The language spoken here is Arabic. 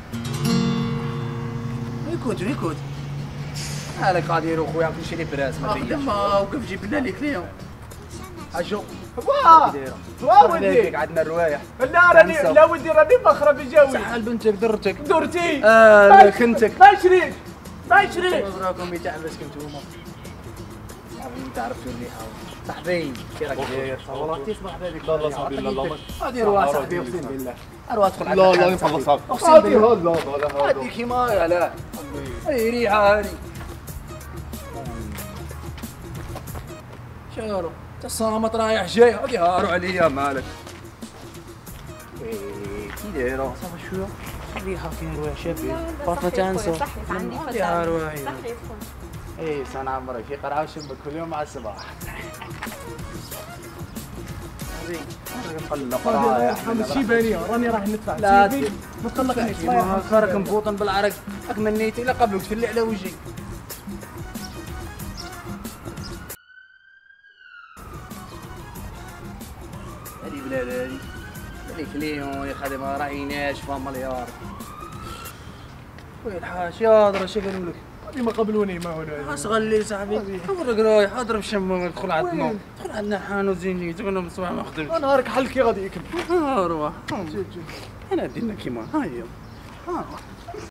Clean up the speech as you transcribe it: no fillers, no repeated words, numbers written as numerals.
ريكود مالك غادي يروح خويا كلشي لي براس ما فياش ما وقف جيب لنا لي كليون اجو واه ودي عندنا الروايح لا راني لا ودي راني مخرب يجاوي سحل بنتك درتك درتي كنتك ما شريت ما شريت راكم يتعبس كنتوما صاحبي انت عرفتوا اللي حاول صاحبي كي راك داير والله تصبح بهذيك لا لا صاحبي لا لا غادي نروح صاحبي اقسم بالله اروح ادخل على لا لا يفضل صاحبي اقسم بالله لا لا هادي كيما لا هاي ريحه هادي شارو تصامت رايح جاي غادي هارو عليا مالك كي دايره صافي شويه خليها كي نروح شافي بارطه تنسى غادي هارو صحي ايه سنة عمري في قرعة وشبك كل يوم مع الصباح الشيبانية راني راح ندفع لا ما تقلقنيش راك مبوطن بالعرق راك منيتي الا قبلك تفلي على وجهي هادي بلاد هادي هادي كليون يا خادم راهي ناشفة مليار ويا الحاج يا هضره اش قالوا لك هادي ما قبلوني ما هنا اصغر لي صاحبي حورك رايح اضرب شمه ندخل عندنا دخل عندنا حانوت زيني تقولنا من الصباح ما خدمتش انا نهارك حل كي غادي يكمل روح انا دينا كيما هاهي